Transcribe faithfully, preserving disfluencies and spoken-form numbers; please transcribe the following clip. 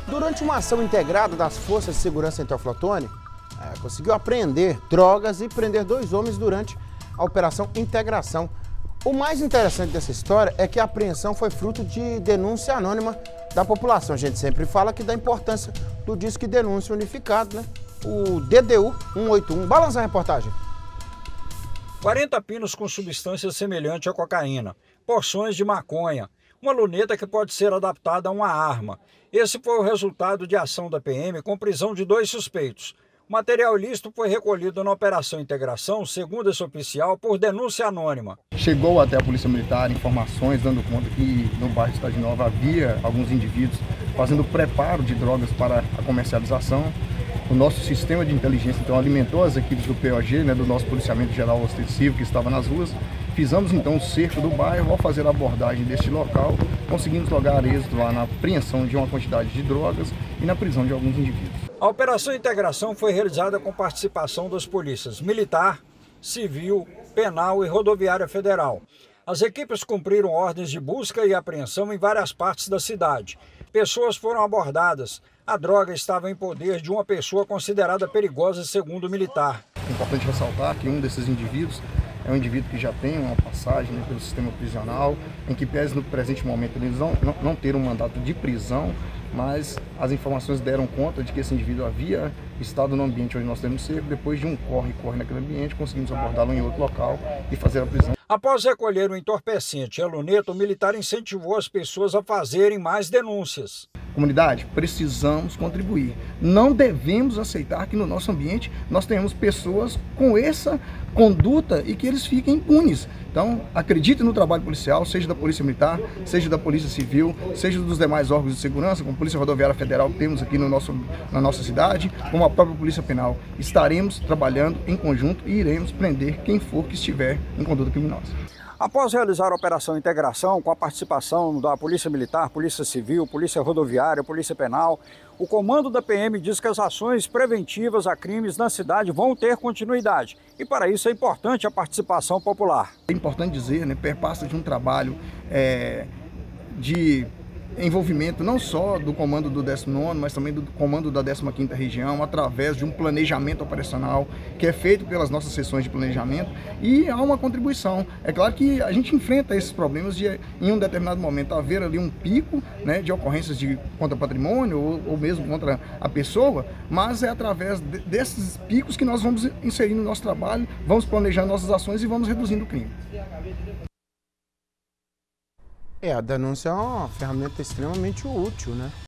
Durante uma ação integrada das Forças de Segurança em Teoflotone, é, conseguiu apreender drogas e prender dois homens durante a Operação Integração. O mais interessante dessa história é que a apreensão foi fruto de denúncia anônima da população. A gente sempre fala aqui da importância do Disque Denúncia Unificado, né? O D D U cento e oitenta e um. Balança a reportagem. quarenta pinos com substância semelhante à cocaína, porções de maconha, uma luneta que pode ser adaptada a uma arma. Esse foi o resultado de ação da P M com prisão de dois suspeitos. O material ilícito foi recolhido na Operação Integração, segundo esse oficial, por denúncia anônima. Chegou até a Polícia Militar informações dando conta que no bairro Cidade Nova havia alguns indivíduos fazendo preparo de drogas para a comercialização. O nosso sistema de inteligência então alimentou as equipes do P O G, né, do nosso policiamento geral ostensivo que estava nas ruas. Fizemos então o cerco do bairro. Ao fazer a abordagem deste local, conseguimos lograr êxito lá na apreensão de uma quantidade de drogas e na prisão de alguns indivíduos. A Operação Integração foi realizada com participação das polícias Militar, Civil, Penal e Rodoviária Federal. As equipes cumpriram ordens de busca e apreensão em várias partes da cidade. Pessoas foram abordadas. A droga estava em poder de uma pessoa considerada perigosa, segundo o militar. É importante ressaltar que um desses indivíduos é um indivíduo que já tem uma passagem, né, pelo sistema prisional, em que pese no presente momento eles não, não, não ter um mandato de prisão, mas as informações deram conta de que esse indivíduo havia estado no ambiente onde nós temos cerco. Depois de um corre-corre naquele ambiente, conseguimos abordá-lo em outro local e fazer a prisão. Após recolher o entorpecente e a luneta, o militar incentivou as pessoas a fazerem mais denúncias. Comunidade, precisamos contribuir. Não devemos aceitar que no nosso ambiente nós tenhamos pessoas com essa conduta e que eles fiquem impunes. Então, acredite no trabalho policial, seja da Polícia Militar, seja da Polícia Civil, seja dos demais órgãos de segurança, como a Polícia Rodoviária Federal que temos aqui no nosso, na nossa cidade, como a própria Polícia Penal. Estaremos trabalhando em conjunto e iremos prender quem for que estiver em conduta criminosa. Após realizar a Operação Integração, com a participação da Polícia Militar, Polícia Civil, Polícia Rodoviária, Polícia Penal, o comando da P M diz que as ações preventivas a crimes na cidade vão ter continuidade. E para isso é importante a participação popular. É importante dizer, né, perpassa de um trabalho é, de envolvimento não só do comando do décimo nono, mas também do comando da décima quinta região, através de um planejamento operacional que é feito pelas nossas sessões de planejamento, e há uma contribuição. É claro que a gente enfrenta esses problemas de, em um determinado momento, haver ali um pico, né, de ocorrências de contra patrimônio ou, ou mesmo contra a pessoa, mas é através de, desses picos que nós vamos inserir no nosso trabalho, vamos planejando nossas ações e vamos reduzindo o crime. É, a denúncia é uma ferramenta extremamente útil, né?